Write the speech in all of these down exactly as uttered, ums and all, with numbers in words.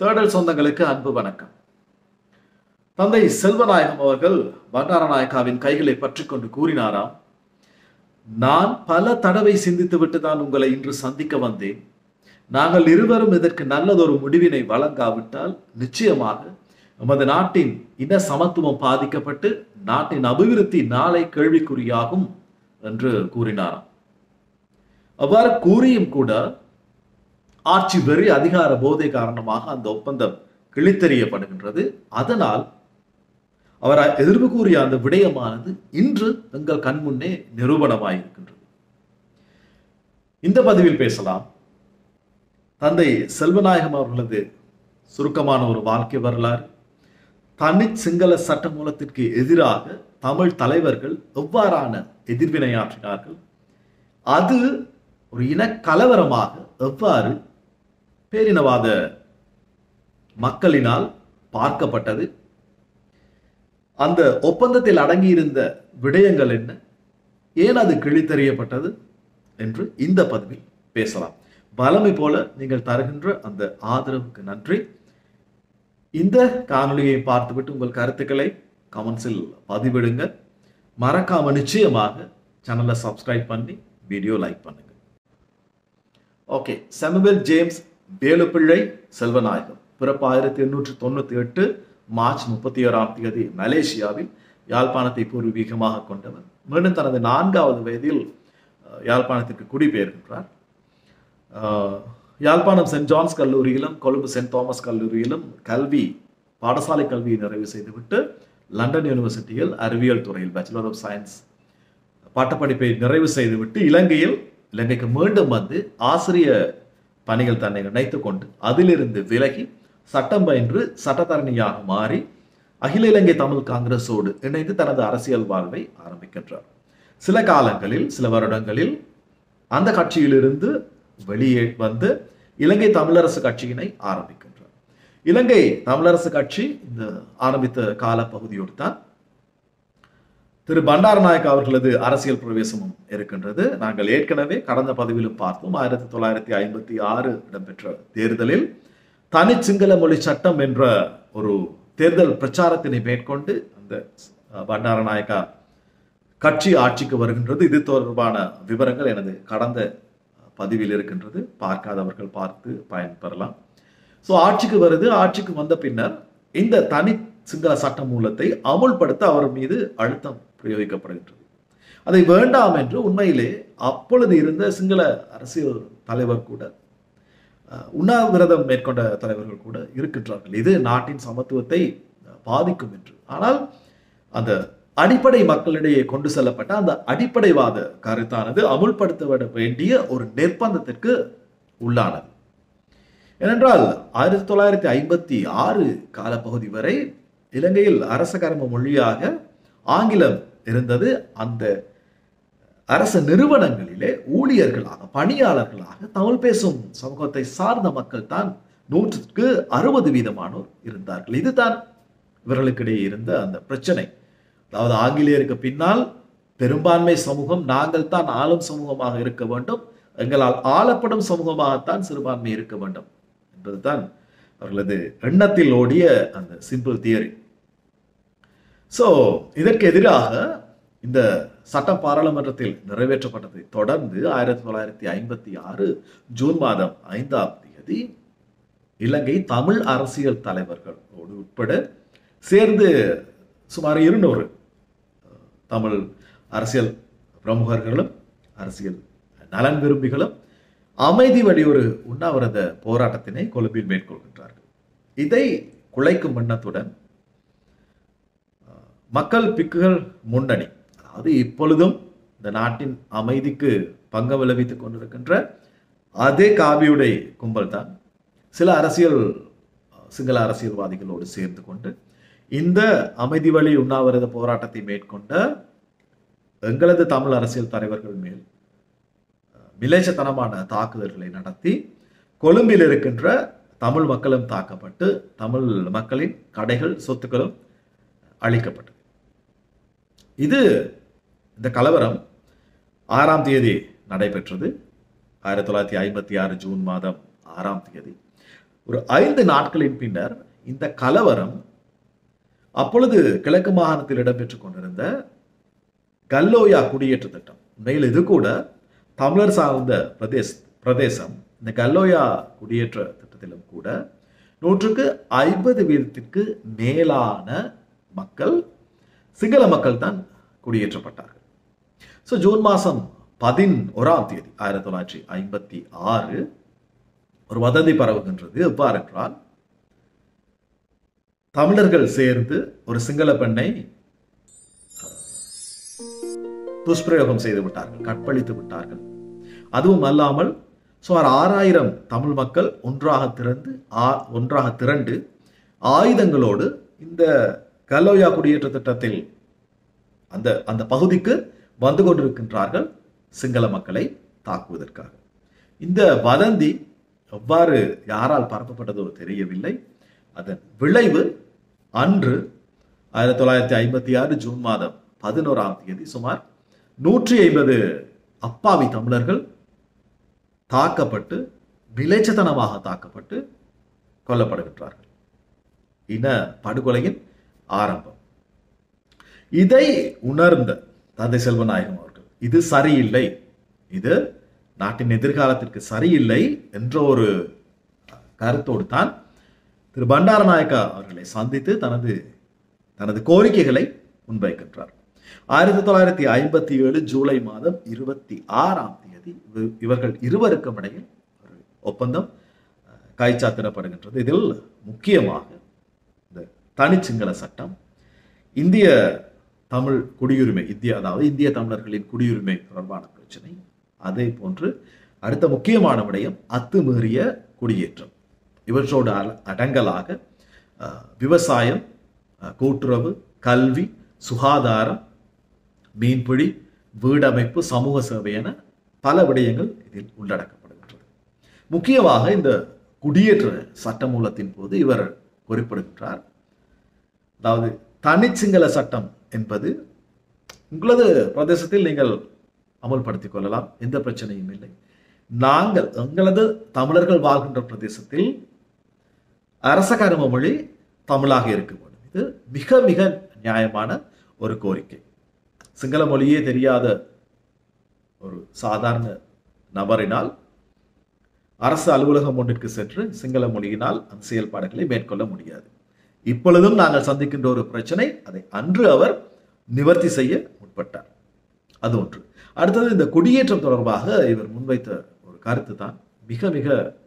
தேடல் சொந்தங்களுக்கு அன்பு வணக்கம். தந்தை செல்வநாயகம் அவர்கள் பண்டாரநாயக்காவின் கைகளை பற்றி கொண்டு கூறினாராம், நான் பல தடவை சிந்தித்துவிட்டு தான் உங்களை இன்று சந்திக்க வந்தேன். நாங்கள் இருவரும் இதற்கு நல்லதொரு முடிவினை வழங்காவிட்டால் நிச்சயமாக நமது நாட்டின் இன சமத்துவம் பாதிக்கப்பட்டு நாட்டின் அபிவிருத்தி நாளை கேள்விக்குறியாகும் என்று கூறினாராம். அவ்வாறு கூறியும் கூட ஆட்சி வெறி அதிகார போதை காரணமாக அந்த ஒப்பந்தம் கிழித்தெறியப்படுகின்றது. அதனால் அவர் எதிர்ப்பு கூறிய அந்த விடயமானது இன்று எங்கள் கண்முன்னே நிரூபணமாயிருக்கின்றது. இந்த பதிவில் பேசலாம். தந்தை செல்வநாயகம் அவர்களது சுருக்கமான ஒரு வாழ்க்கை வரலாறு, தனி சிங்கள சட்ட மூலத்திற்கு எதிராக தமிழ் தலைவர்கள் எவ்வாறான எதிர்வினையாற்றினார்கள், அது ஒரு இன கலவரமாக எவ்வாறு பேரினவாத மக்களினால் பார்க்கப்பட்டது, அந்த ஒப்பந்தத்தில் அடங்கியிருந்த விடயங்கள் என்ன, ஏன் அது கிழித்தெறியப்பட்டது என்று இந்த பதிவில் பேசலாம். வளமை போல நீங்கள் தருகின்ற அந்த ஆதரவுக்கு நன்றி. இந்த காணொலியை பார்த்துவிட்டு உங்கள் கருத்துக்களை கமெண்ட்ஸில் பதிவிடுங்க. மறக்காம நிச்சயமாக சேனலை சப்ஸ்கிரைப் பண்ணி வீடியோ லைக் பண்ணுங்க. Okay, Samuel James Velupillai Selvanayakam பிறப்பு ஆயிரத்தி எண்ணூற்றி தொண்ணூத்தி எட்டு மார்ச் முப்பத்தி ஓராம் தேதி மலேசியாவில் யாழ்ப்பாணத்தை பூர்வீகமாக கொண்டவர். மீண்டும் தனது நான்காவது வயதில் யாழ்ப்பாணத்திற்கு குடிபெயர்கின்றார். யாழ்ப்பாணம் சென்ட் ஜான்ஸ் கல்லூரியிலும் கொழும்பு சென்ட் தாமஸ் கல்லூரியிலும் கல்வி பாடசாலை கல்வியை நிறைவு செய்துவிட்டு லண்டன் யூனிவர்சிட்டியில் அறிவியல் துறையில் பேச்சுலர் ஆஃப் சயின்ஸ் பட்டப்படிப்பை நிறைவு செய்துவிட்டு இலங்கையில் இலங்கைக்கு மீண்டும் வந்து ஆசிரிய பணிகள் தன்னை நினைத்துக் கொண்டு அதிலிருந்து விலகி சட்டம் பயின்று சட்டத்தரணியாக மாறி அகில இலங்கை தமிழ் காங்கிரஸோடு இணைந்து தனது அரசியல் வாழ்வை ஆரம்பிக்கின்றார். சில காலங்களில் சில வருடங்களில் அந்த கட்சியிலிருந்து வெளியே வந்து இலங்கை தமிழரசு கட்சியினை ஆரம்பிக்கின்றார். இலங்கை தமிழரசு கட்சி இந்த ஆரம்பித்த கால பகுதியோடு தான் திரு பண்டாரநாயக்க அவர்களது அரசியல் பிரவேசமும் இருக்கின்றது. நாங்கள் ஏற்கனவே கடந்த பதிவிலும் பார்த்தோம். ஆயிரத்தி தொள்ளாயிரத்தி ஐம்பத்தி ஆறு இடம்பெற்ற தேர்தலில் தனி சிங்கள மொழி சட்டம் என்ற ஒரு தேர்தல் பிரச்சாரத்தினை மேற்கொண்டு அந்த பண்டாரநாயக்கா கட்சி ஆட்சிக்கு வருகின்றது. இது தொடர்பான விவரங்கள் எனது கடந்த பதிவில் இருக்கின்றது, பார்க்காதவர்கள் பார்த்து பயன்பெறலாம். ஸோ ஆட்சிக்கு வருது. ஆட்சிக்கு வந்த பின்னர் இந்த தனி சிங்கள சட்ட மூலத்தை அமுல்படுத்த அவர் மீது அழுத்தம் பிரயோகிக்கப்படுகின்றது. அதை வேண்டாம் என்று உண்மையிலே அப்பொழுது இருந்த சிங்கள அரசியல் தலைவர் கூட, உண்ணாவிரதம் மேற்கொண்ட தலைவர்கள் கூட இருக்கின்றார்கள், இது நாட்டின் சமத்துவத்தை பாதிக்கும் என்று. ஆனால் அந்த அடிப்படை மக்களிடையே கொண்டு செல்லப்பட்ட அந்த அடிப்படைவாத கருத்தானது அமுல்படுத்தப்பட வேண்டிய ஒரு நிர்பந்தத்திற்கு உள்ளானது. ஏனென்றால் ஆயிரத்தி தொள்ளாயிரத்தி ஐம்பத்தி ஆறு காலப்பகுதி வரை இலங்கையில் அரச கர்ம மொழியாக ஆங்கிலம் இருந்தது. அந்த அரச நிறுவனங்களிலே ஊழியர்களாக பணியாளர்களாக தமிழ் பேசும் சமூகத்தை சார்ந்த மக்கள் தான் நூற்றுக்கு அறுபது வீதமானோர் இருந்தார்கள். இதுதான் இவர்களுக்கிடையே இருந்த அந்த பிரச்சனை. அதாவது ஆங்கிலேயருக்கு பின்னால் பெரும்பான்மை சமூகம் நாங்கள் தான் ஆளும் சமூகமாக இருக்க வேண்டும், எங்களால் ஆளப்படும் சமூகமாகத்தான் சிறுபான்மை இருக்க வேண்டும் என்பதுதான் அவர்களது எண்ணத்தில் ஓடிய அந்த சிம்பிள் தியரி. ஸோ இதற்கு எதிராக இந்த சட்டம் பாராளுமன்றத்தில் நிறைவேற்றப்பட்டதை தொடர்ந்து ஆயிரத்தி தொள்ளாயிரத்தி ஐம்பத்தி ஆறு ஜூன் மாதம் ஐந்தாம் தேதி இலங்கை தமிழ் அரசியல் தலைவர்களோடு உட்பட சேர்ந்து சுமார் இருநூறு தமிழ் அரசியல் பிரமுகர்களும் அரசியல் நலன் விரும்பிகளும் அமைதி வழி ஒரு உண்ணாவிரத போராட்டத்தினை கொழும்பில் மேற்கொள்கின்றார்கள். இதை குலைக்கும் எண்ணத்துடன் மக்கள் பிக்குகள் முன்னணி, அதாவது இப்பொழுதும் இந்த நாட்டின் அமைதிக்கு பங்கம் விளைவித்துக் கொண்டிருக்கின்ற அதே காவியுடை கும்பல் தான் சில அரசியல் சிங்கள அரசியல்வாதிகளோடு சேர்ந்து கொண்டு இந்த அமைதி வழி உண்ணாவிரத போராட்டத்தை மேற்கொண்ட எங்களது தமிழ் அரசியல் தலைவர்கள் மேல் மிலேச்சத்தனமான தாக்குதல்களை நடத்தி கொழும்பில் இருக்கின்ற தமிழ் மக்களும் தாக்கப்பட்டு தமிழ் மக்களின் கடைகள் சொத்துக்களும் அழிக்கப்பட்டது. இது இந்த கலவரம் ஆறாம் தேதி நடைபெற்றது. ஆயிரத்தி தொள்ளாயிரத்தி ஐம்பத்தி ஆறு ஜூன் மாதம் ஆறாம் தேதி ஒரு ஐந்து நாட்களின் பின்னர் இந்த கலவரம் அப்பொழுது கிழக்கு மாகாணத்தில் இடம்பெற்றுக் கொண்டிருந்த கல்லோயா குடியேற்ற திட்டம், உண்மையில் இது கூட தமிழர் சார்ந்த பிரதேச பிரதேசம் இந்த கல்லோயா குடியேற்ற திட்டத்திலும் கூட நூற்றுக்கு ஐம்பது வீதத்திற்கு மேலான மக்கள் சிங்கள மக்கள் தான் குடியேற்றப்பட்டார்கள். ஸோ ஜூன் மாதம் பதினோராம் தேதி ஆயிரத்தி தொள்ளாயிரத்தி ஐம்பத்தி ஆறு ஒரு வதந்தி பரவுகின்றது. எவ்வாறு என்றால், தமிழர்கள் சேர்ந்து ஒரு சிங்கள பெண்ணை துஷ்பிரயோகம் செய்து விட்டார்கள், கற்பழித்து விட்டார்கள். அதுவும் அல்லாமல் சுமார் ஆறாயிரம் தமிழ் மக்கள் ஒன்றாக திரண்டு ஒன்றாக திரண்டு ஆயுதங்களோடு இந்த கல்லோயா குடியேற்ற திட்டத்தில் அந்த அந்த பகுதிக்கு வந்து கொண்டிருக்கின்றார்கள் சிங்கள மக்களை தாக்குவதற்காக. இந்த வதந்தி எவ்வாறு யாரால் பரப்பப்பட்டதோ தெரியவில்லை. அதன் விளைவு அன்று ஆயிரத்தி தொள்ளாயிரத்தி ஐம்பத்தி ஆறு ஜூன் மாதம் பதினோராம் தேதி சுமார் நூற்றி ஐம்பது அப்பாவி தமிழர்கள் தாக்கப்பட்டு விளைச்சத்தனமாக தாக்கப்பட்டு கொல்லப்படுகின்றார்கள். இன படுகொலையின் ஆரம்பம். இதை உணர்ந்த தந்தை செல்வநாயகம் அவர்கள் இது சரியில்லை, இது நாட்டின் எதிர்காலத்திற்கு சரியில்லை என்ற ஒரு கருத்தோடு தான் திரு பண்டாரநாயக்கா அவர்களை சந்தித்து தனது தனது கோரிக்கைகளை முன்வைக்கின்றார். ஆயிரத்தி தொள்ளாயிரத்தி ஐம்பத்தி ஏழு ஜூலை மாதம் இருபத்தி ஆறாம் தேதி இவர்கள் இருவருக்கும் இடையில் ஒரு ஒப்பந்தம் கைச்சாத்திடப்படுகின்றது. இதில் முக்கியமாக இந்த தனிச்சிங்கள சட்டம், இந்திய தமிழ் குடியுரிமை, இந்திய அதாவது இந்திய தமிழர்களின் குடியுரிமை தொடர்பான பிரச்சனை, அதே போன்று அடுத்த முக்கியமான விடயம் அத்துமீறிய குடியேற்றம். இவற்றோடு அடங்கலாக விவசாயம், கூட்டுறவு, கல்வி, சுகாதாரம், மீன்பிடி, வீடமைப்பு, சமூக சேவை என பல விடயங்கள் இதில் உள்ளடக்கப்படுகின்றது. முக்கியமாக இந்த குடியேற்ற சட்டமூலத்தின் போது இவர் குறிப்பிடுகின்றார், அதாவது தனிச்சிங்கள சட்டம் என்பது உங்களது பிரதேசத்தில் நீங்கள் அமல்படுத்திக் கொள்ளலாம், எந்த பிரச்சனையும் இல்லை. நாங்கள் எங்களது தமிழர்கள் வாழ்கின்ற பிரதேசத்தில் அரச கரும மொழி தமிழாக இருக்க வேண்டும். இது மிக மிக நியாயமான ஒரு கோரிக்கை. சிங்கள மொழியே தெரியாத ஒரு சாதாரண நபரினால் அரசு அலுவலகம் ஒன்றிற்கு சென்று சிங்கள மொழியினால் அந்த செயல்பாடுகளை மேற்கொள்ள முடியாது. இப்பொழுதும் நாங்கள் சந்திக்கின்ற ஒரு பிரச்சனை, அதை அன்று அவர் நிவர்த்தி செய்ய முற்பட்டார். அது ஒன்று. அடுத்தது, இந்த குடியேற்றம் தொடர்பாக இவர் முன்வைத்த ஒரு கருத்து தான் மிக மிக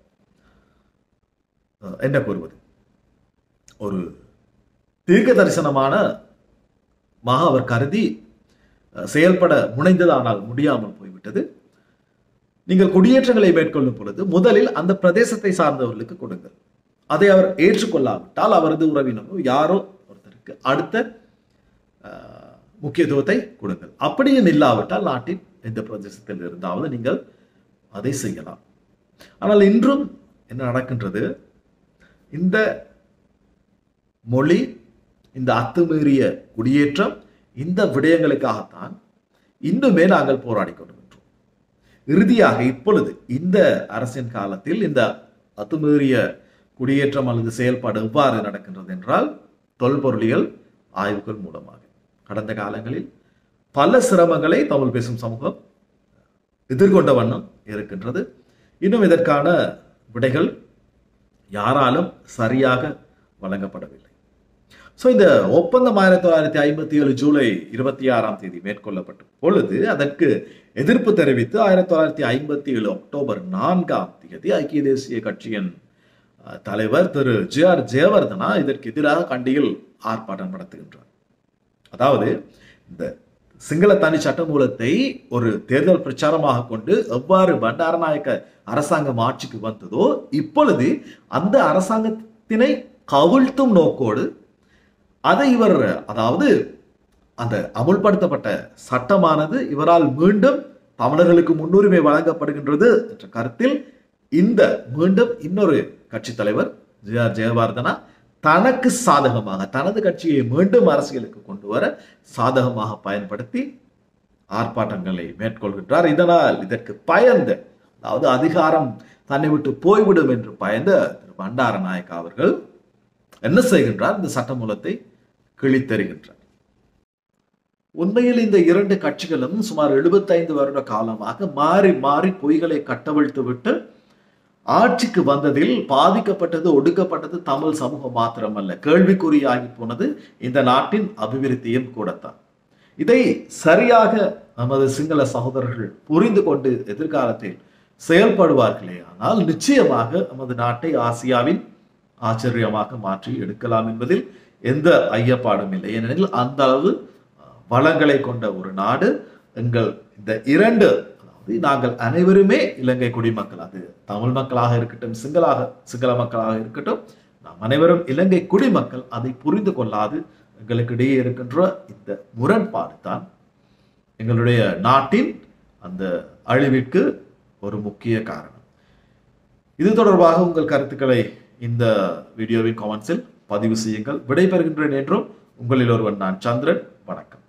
என்ன கூறுவது, ஒரு தீர்க்க தரிசனமான மாக அவர் கருதி செயல்பட முனைந்தது, ஆனால் முடியாமல் போய்விட்டது. நீங்கள் குடியேற்றங்களை மேற்கொள்ளும் பொழுது முதலில் அந்த பிரதேசத்தை சார்ந்தவர்களுக்கு கொடுங்கள். அதை அவர் ஏற்றுக்கொள்ளாவிட்டால் அவரது உறவினரோ யாரோ ஒருத்தருக்கு அடுத்த முக்கியத்துவத்தை கொடுங்கள். அப்படியும் இல்லாவிட்டால் நாட்டின் எந்த பிரதேசத்தில் இருந்தாவது நீங்கள் அதை செய்யலாம். ஆனால் இன்றும் என்ன நடக்கின்றது, இந்த மொழி, இந்த அத்துமீறிய குடியேற்றம், இந்த விடயங்களுக்காகத்தான் இன்னுமே நாங்கள் போராடி கொண்டிருக்கின்றோம். இறுதியாக இப்பொழுது இந்த அரசின் காலத்தில் இந்த அத்துமீறிய குடியேற்றம் அல்லது செயல்பாடு எவ்வாறு நடக்கின்றது என்றால், தொல்பொருளியல் ஆய்வுகள் மூலமாக கடந்த காலங்களில் பல சிரமங்களை தமிழ் பேசும் சமூகம் எதிர்கொண்ட வண்ணம் இருக்கின்றது. இன்னும் இதற்கான விடைகள் யாராலும் சரியாக வழங்கப்படவில்லை. ஸோ இந்த ஒப்பந்தம் ஆயிரத்தி தொள்ளாயிரத்தி ஐம்பத்தி ஏழு ஜூலை இருபத்தி ஆறாம் தேதி மேற்கொள்ளப்பட்ட பொழுது அதற்கு எதிர்ப்பு தெரிவித்து ஆயிரத்தி தொள்ளாயிரத்தி ஐம்பத்தி ஏழு அக்டோபர் நான்காம் தேதி ஐக்கிய தேசிய கட்சியின் தலைவர் திரு ஜே ஆர் ஜெயவர்தனா இதற்கு எதிராக கண்டியில் ஆர்ப்பாட்டம் நடத்துகின்றார். அதாவது இந்த சிங்கள தனி சட்டமூலத்தை ஒரு தேர்தல் பிரச்சாரமாக கொண்டு எவ்வாறு பண்டாரநாயக்க அரசாங்கம் ஆட்சிக்கு வந்ததோ, இப்பொழுது அந்த அரசாங்கத்தினை கவிழ்த்தும் நோக்கோடு அதை இவர், அதாவது அந்த அமுல்படுத்தப்பட்ட சட்டமானது இவரால் மீண்டும் தமிழர்களுக்கு முன்னுரிமை வழங்கப்படுகின்றது என்ற கருத்தில் இந்த மீண்டும் இன்னொரு கட்சி தலைவர் ஜே ஆர் ஜெயவர்தனா தனக்கு சாதகமாக தனது கட்சியை மீண்டும் அரசியலுக்கு கொண்டு வர சாதகமாக பயன்படுத்தி ஆர்ப்பாட்டங்களை மேற்கொள்கின்றார். இதனால் இதற்கு பயந்து, அதாவது அதிகாரம் தன்னை விட்டு போய்விடும் என்று பயந்த திரு பண்டாரநாயக்கா அவர்கள் என்ன செய்கின்றார்? இந்த சட்டமூலத்தை கிழித்தெறிகின்றார். உண்மையில் இந்த இரண்டு கட்சிகளும் சுமார் எழுபத்தைந்து வருட காலமாக மாறி மாறி பொய்களை கட்டவிழ்த்து விட்டு ஆட்சிக்கு வந்ததில் பாதிக்கப்பட்டது, ஒடுக்கப்பட்டது தமிழ் சமூகம் மாத்திரமல்ல, கேள்விக்குறியாகி போனது இந்த நாட்டின் அபிவிருத்தியும் கூடத்தான். இதை சரியாக நமது சிங்கள சகோதரர்கள் புரிந்து கொண்டு எதிர்காலத்தில் செயல்படுவார்களே ஆனால் நிச்சயமாக நமது நாட்டை ஆசியாவின் ஆச்சரியமாக மாற்றி எடுக்கலாம் என்பதில் எந்த ஐயப்பாடும் இல்லை. ஏனெனில் அந்த அளவு வளங்களை கொண்ட ஒரு நாடு எங்கள் இந்த இரண்டு, அதாவது நாங்கள் அனைவருமே இலங்கை குடிமக்கள், அது தமிழ் மக்களாக இருக்கட்டும், சிங்களாக சிங்கள மக்களாக இருக்கட்டும், நாம் அனைவரும் இலங்கை குடிமக்கள். அதை புரிந்து கொள்ளாது எங்களுக்கு இடையே இருக்கின்ற இந்த முரண்பாடு தான் எங்களுடைய நாட்டின் அந்த அழிவிற்கு ஒரு முக்கிய காரணம். இது தொடர்பாக உங்கள் கருத்துக்களை இந்த வீடியோவின் கமெண்ட்ஸில் பதிவு செய்யுங்கள். விடைபெறுகின்றேன் என்றும் உங்களில் ஒருவன் நான் சந்திரன். வணக்கம்.